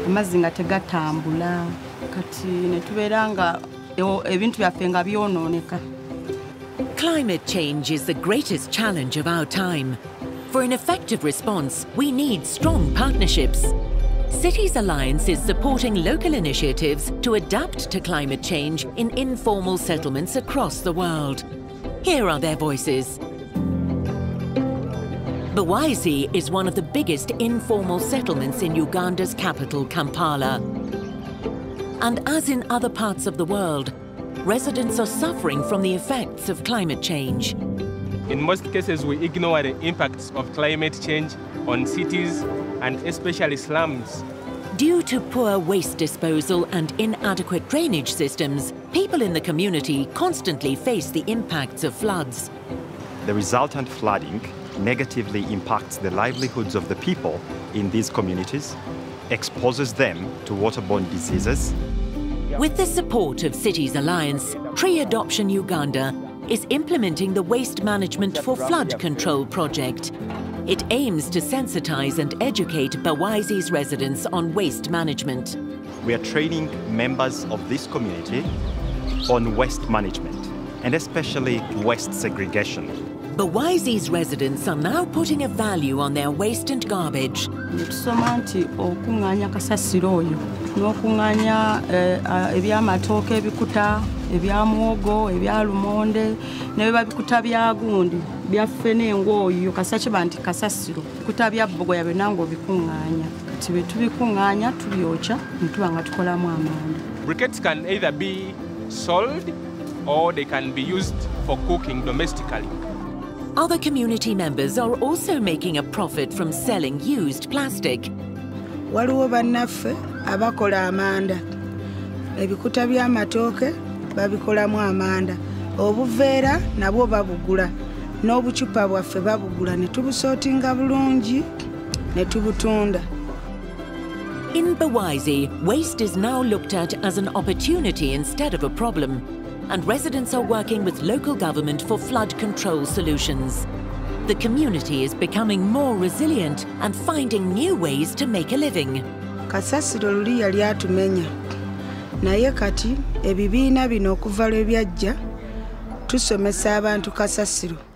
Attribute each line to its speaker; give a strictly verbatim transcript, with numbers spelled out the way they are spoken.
Speaker 1: amazzi nga tegatambula kati ne tubeera nga ebintu byaffe nga byonooneka.
Speaker 2: Climate change is the greatest challenge of our time. For an effective response, we need strong partnerships. Cities Alliance is supporting local initiatives to adapt to climate change in informal settlements across the world. Here are their voices. Bwaise is one of the biggest informal settlements in Uganda's capital, Kampala. And as in other parts of the world, residents are suffering from the effects of climate change.
Speaker 3: In most cases, we ignore the impacts of climate change on cities and especially slums.
Speaker 2: Due to poor waste disposal and inadequate drainage systems, people in the community constantly face the impacts of floods.
Speaker 4: The resultant flooding negatively impacts the livelihoods of the people in these communities, exposes them to waterborne diseases.
Speaker 2: With the support of Cities Alliance, Tree Adoption Uganda is implementing the Waste Management for Flood Control project. It aims to sensitize and educate Bwaise's residents on waste management.
Speaker 4: We are training members of this community on waste management, and especially waste segregation.
Speaker 2: Bwaise's residents are now putting a value on their waste and garbage.
Speaker 1: Tusoma nti okunganya kasasiro oyo n'okunganya eby'amatooke ebikuta ebya muwogo ebya lumonde ne babikuta bya gundi byaffe n'engooyo kasaki banti kasasiro bikuta bya bogoya benango bikunganya kati bwe tubikunganya tubyokya ne tuba nga tukolamu amanda.
Speaker 3: Briquettes can either be sold or they can be used for cooking domestically.
Speaker 2: Other community members are also making a profit from selling used plastic.
Speaker 5: Waliwo bannaffe abakola amanda. Ebikuta by'amatooke babikolamu amanda. Obuveera nabwo babugula. N'obucupa bwaffe babugula ne tubusootinga bulungi ne tubutunda.
Speaker 2: In Bwaise, waste is now looked at as an opportunity instead of a problem, and residents are working with local government for flood control solutions. The community is becoming more resilient and finding new ways to make a living.
Speaker 5: Kasasiro luli yali atumenya. Naye kati ebibiina bino okuva lwe byajja tusomesa abantu kasasiro.